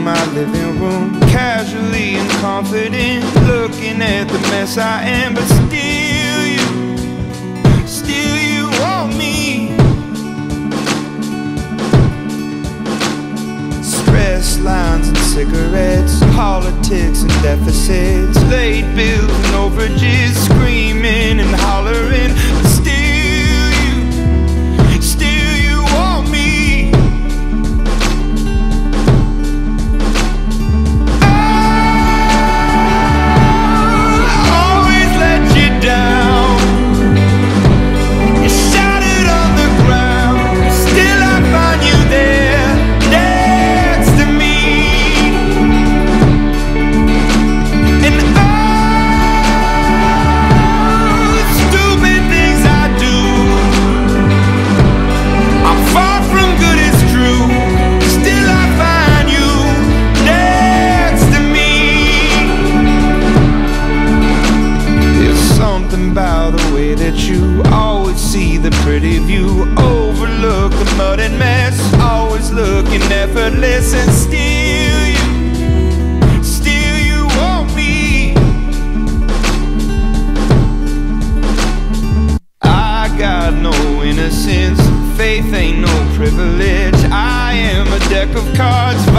my living room, casually and confident, looking at the mess I am. But still you want me. Stress lines and cigarettes, politics and deficits, late bills and overages, screaming and hollering. But still you want me. You always see the pretty view, overlook the mud and mess, always looking effortless. And still you want me. I got no innocence, faith ain't no privilege. I am a deck of cards